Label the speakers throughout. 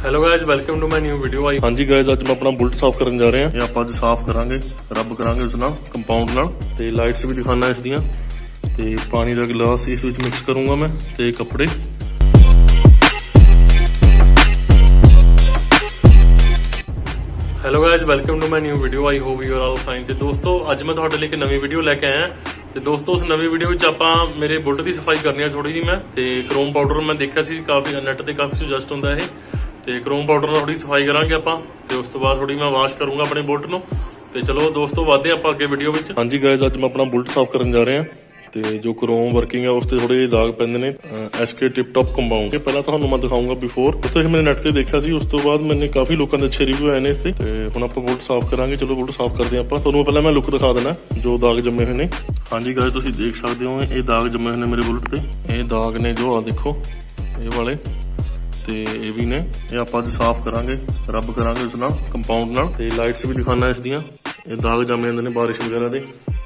Speaker 1: Hello guys, welcome to my new video. हाँ जी guys, ਅੱਜ ਮੈਂ ਆਪਣਾ ਬੁਲਟ ਸਾਫ਼ ਕਰਨ ਜਾ ਰਹੇ ਹਾਂ। ਇਹ ਆਪਾਂ ਅੱਜ ਸਾਫ਼ ਕਰਾਂਗੇ, ਰੱਬ ਕਰਾਂਗੇ ਉਸ ਨਾਲ ਕੰਪਾਊਂਡ ਨਾਲ ਤੇ ਲਾਈਟਸ ਵੀ ਦਿਖਾਣਾ ਇਸ ਦੀਆਂ ਤੇ ਪਾਣੀ ਦਾ ਗਲਾਸ ਇਸ ਵਿੱਚ ਮਿਕਸ ਕਰੂੰਗਾ ਮੈਂ ਤੇ ਕੱਪੜੇ। Hello guys, welcome to my new video. I hope you are all fine. ਤੇ ਦੋਸਤੋ ਅੱਜ ਮੈਂ ਤੁਹਾਡੇ ਲਈ ਇੱਕ ਨਵੀਂ ਵੀਡੀਓ ਲੈ ਕੇ ਆਇਆ ਤੇ ਦੋਸਤੋ ਉਸ ਨਵੀਂ ਵੀਡੀਓ ਵਿੱਚ ਆਪਾਂ ਮੇਰੇ ਬੁਲਟ ਦੀ ਸਫਾਈ ਕਰਨੀ ਹੈ ਥੋੜੀ ਜੀ। ਮੈਂ ਤੇ ਕ੍ਰੋਮ ਪਾਊਡਰ ਮੈਂ ਦੇਖਿਆ ਸੀ ਕਾਫੀ ਨੈਟ ਤੇ ਕਾਫੀ ਸੁਜੈਸਟ ਹੁੰਦਾ ਇਹ ਤੇ ਕ੍ਰੋਮ ਪਾਊਡਰ ਨਾਲ ਥੋੜੀ ਸਫਾਈ ਕਰਾਂਗੇ ਆਪਾਂ ਤੇ ਉਸ ਤੋਂ ਬਾਅਦ ਥੋੜੀ ਮੈਂ ਵਾਸ਼ ਕਰੂੰਗਾ ਆਪਣੇ ਬੁਲਟ ਨੂੰ। ਤੇ ਚਲੋ ਦੋਸਤੋ ਵਧਦੇ ਆਪਾਂ ਅੱਗੇ ਵੀਡੀਓ ਵਿੱਚ। ਹਾਂਜੀ ਗਾਇਸ, ਅੱਜ ਮੈਂ ਆਪਣਾ ਬੁਲਟ ਸਾਫ਼ ਕਰਨ ਜਾ ਰਹੇ ਹਾਂ ਤੇ ਜੋ ਕ੍ਰੋਮ ਵਰਕਿੰਗ ਹੈ ਉਸ ਤੇ ਥੋੜੇ ਦਾਗ ਪੈਂਦੇ ਨੇ SK ਟਿਪ ਟੌਪ ਕੰਪਾਊਂਡ। ਪਹਿਲਾਂ ਤੁਹਾਨੂੰ ਮੈਂ ਦਿਖਾਉਂਗਾ ਬਿਫੋਰ, ਉੱਥੇ ਮੈਂ ਨੈਟ ਤੇ ਦੇਖਿਆ ਸੀ, ਉਸ ਤੋਂ ਬਾਅਦ ਮੈਨੇ ਕਾਫੀ ਲੋਕਾਂ ਦੇ ਅੱਛੇ ਰਿਵਿਊ ਆਏ ਨੇ ਇਸ ਤੇ ਹੁਣ ਆਪਾਂ ਬੁਲਟ ਸਾਫ਼ ਕਰਾਂਗੇ। ਚਲੋ ਬੁਲਟ ਸਾਫ਼ ਕਰਦੇ ਆਪਾਂ। ਤੁਹਾਨੂੰ ਪਹਿਲਾਂ ਮੈਂ ਲੁੱਕ ਦਿਖਾ ਦੇਣਾ ਜੋ ਦਾਗ ਜੰਮੇ ਹੋਏ ਨੇ। ਹਾਂਜੀ ਗਾਇਸ, ਤੁਸੀਂ ਦੇਖ ਸਕਦੇ ਹੋ ਇਹ ਦਾਗ ਜੰਮੇ ਹੋਏ ਨੇ ਮੇਰੇ ਬੁਲਟ ਤੇ। ਇਹ ਦਾਗ ਨੇ ਜੋ ਆ ਦੇਖੋ ਇਹ ਵਾਲੇ ਤੇ ਇਹ ਵੀ ਨੇ। ਇਹ ਆਪਾਂ ਅੱਜ ਸਾਫ਼ ਕਰਾਂਗੇ, ਰੱਬ ਕਰਾਂਗੇ ਉਸ ਨਾਲ ਕੰਪਾਊਂਡ ਨਾਲ ਤੇ ਲਾਈਟਸ ਵੀ ਦਿਖਾਣਾ ਇਸ ਦੀਆਂ। ਇਹ ਦਾਗ ਜੰਮੇ ਹੁੰਦੇ ਨੇ ਬਾਰਿਸ਼ ਵਗੈਰਾ ਦੇ।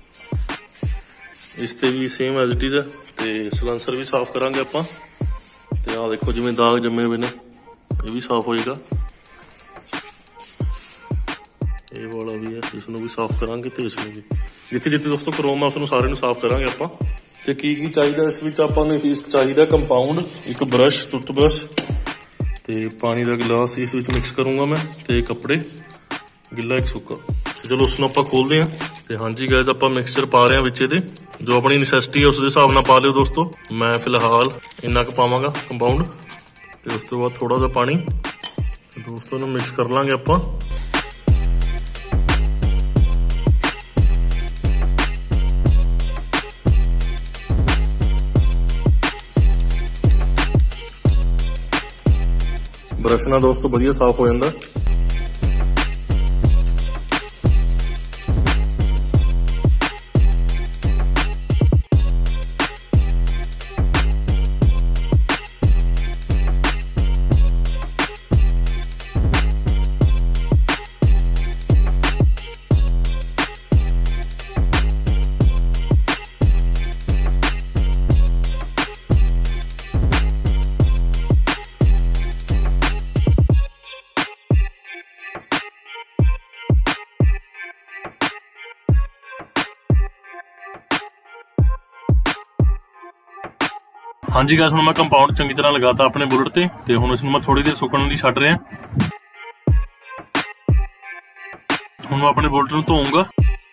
Speaker 1: ਇਸ ਤੇ ਵੀ ਸੇਮ ਐਜ਼ ਇਟ ਇਜ਼ ਹੈ ਤੇ ਸਲੈਂਸਰ ਵੀ ਸਾਫ਼ ਕਰਾਂਗੇ ਆਪਾਂ ਤੇ ਆਹ ਦੇਖੋ ਜਿਵੇਂ ਦਾਗ ਜੰਮੇ ਹੋਏ ਨੇ ਇਹ ਵੀ ਸਾਫ਼ ਹੋਏਗਾ। ਇਹ ਵਾਲਾ ਵੀ ਹੈ, ਇਸ ਨੂੰ ਵੀ ਸਾਫ਼ ਕਰਾਂਗੇ ਤੇ ਇਸ ਨੂੰ ਵੀ ਜਿੱਥੇ ਜਿੱਥੇ ਦੋਸਤੋ ਕ੍ਰੋਮ ਆ ਉਸ ਨੂੰ ਸਾਰੇ ਨੂੰ ਸਾਫ਼ ਕਰਾਂਗੇ ਆਪਾਂ। ਤੇ ਕੀ ਕੀ ਚਾਹੀਦਾ ਇਸ ਵਿੱਚ ਆਪਾਂ ਨੂੰ? ਇਸ ਚਾਹੀਦਾ ਕੰਪਾਊਂਡ, ਇੱਕ ਬਰਸ਼, ਟੁੱਥ ਬਰਸ਼ ਤੇ ਪਾਣੀ ਦਾ ਗਿਲਾਸ ਇਸ ਵਿੱਚ ਮਿਕਸ ਕਰੂੰਗਾ ਮੈਂ ਤੇ ਕੱਪੜੇ, ਗਿੱਲਾ ਇੱਕ ਸੁੱਕਾ। ਚਲੋ ਉਸ ਨੂੰ ਆਪਾਂ ਖੋਲਦੇ ਹਾਂ। ਤੇ ਹਾਂਜੀ ਗਾਇਸ, ਆਪਾਂ ਮਿਕਸਚਰ ਪਾ ਰਹੇ ਹਾਂ ਵਿੱਚ ਇਹਦੇ, ਜੋ ਆਪਣੀ ਨੈਸੈਸਿਟੀ ਹੈ ਉਸ ਦੇ ਹਿਸਾਬ ਨਾਲ ਪਾ ਲਿਓ ਦੋਸਤੋ। ਮੈਂ ਫਿਲਹਾਲ ਇੰਨਾ ਕੁ ਪਾਵਾਂਗਾ ਕੰਪਾਊਂਡ ਤੇ ਉਸ ਤੋਂ ਬਾਅਦ ਥੋੜਾ ਜਿਹਾ ਪਾਣੀ ਦੋਸਤੋ ਨੂੰ ਮਿਕਸ ਕਰ ਲਾਂਗੇ ਆਪਾਂ। ਬਰਸ਼ ਨਾਲ ਦੋਸਤੋ ਵਧੀਆ ਸਾਫ਼ ਹੋ ਜਾਂਦਾ। ਹਾਂਜੀ ਗਾਇਸ, ਹੁਣ ਮੈਂ ਕੰਪਾਊਂਡ ਚੰਗੀ ਤਰ੍ਹਾਂ ਲਗਾਤਾ ਆਪਣੇ ਬੁਲਟ ਤੇ ਹੁਣ ਇਸ ਨੂੰ ਮੈਂ ਥੋੜੀ ਦੇਰ ਸੁੱਕਣ ਲਈ ਛੱਡ ਰਿਹਾ। ਹੁਣ ਮੈਂ ਆਪਣੇ ਬੁਲਟ ਨੂੰ ਧੋਊਂਗਾ।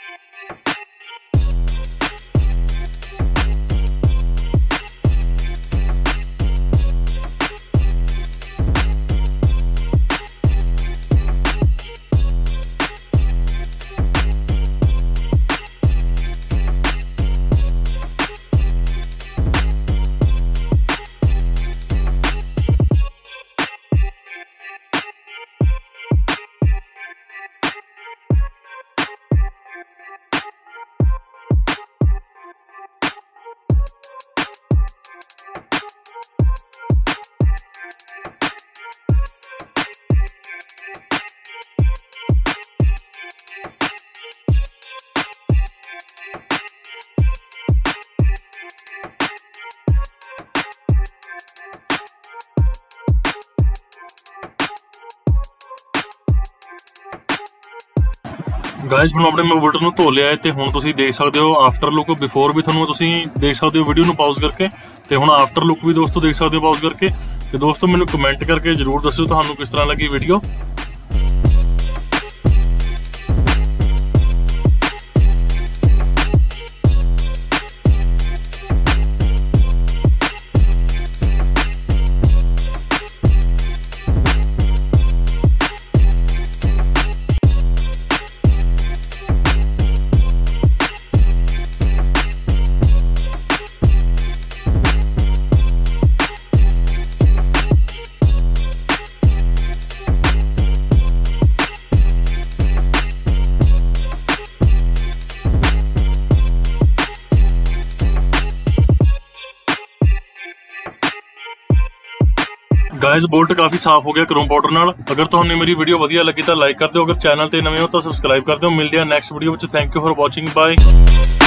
Speaker 1: ਗਾਇਸ, ਹੁਣ ਆਪਣੇ ਮੈਂ ਬੁਲਟ ਨੂੰ ਧੋ ਲਿਆ ਹੈ ਤੇ ਹੁਣ ਤੁਸੀਂ ਦੇਖ ਸਕਦੇ ਹੋ ਆਫਟਰ ਲੁੱਕ। ਬਿਫੋਰ ਵੀ ਤੁਹਾਨੂੰ ਤੁਸੀਂ ਦੇਖ ਸਕਦੇ ਹੋ ਵੀਡੀਓ ਨੂੰ ਪਾਉਜ਼ ਕਰਕੇ ਤੇ ਹੁਣ ਆਫਟਰ ਲੁੱਕ ਵੀ ਦੋਸਤੋ ਦੇਖ ਸਕਦੇ ਹੋ ਪਾਉਜ਼ ਕਰਕੇ। ਤੇ ਦੋਸਤੋ ਮੈਨੂੰ ਕਮੈਂਟ ਕਰਕੇ ਜ਼ਰੂਰ ਦੱਸਿਓ ਤੁਹਾਨੂੰ ਕਿਸ ਤਰ੍ਹਾਂ ਲੱਗੀ ਵੀਡੀਓ। गाइस, बोल्ट काफी साफ हो गया क्रोम पाउडर नाल। अगर तुहानू मेरी वीडियो वधिया लगी तो लाइक कर दो, अगर चैनल ते नवे हो तो सबसक्राइब कर दो। मिलते हैं नेक्स्ट वीडियो विच। Thank you for watching, bye.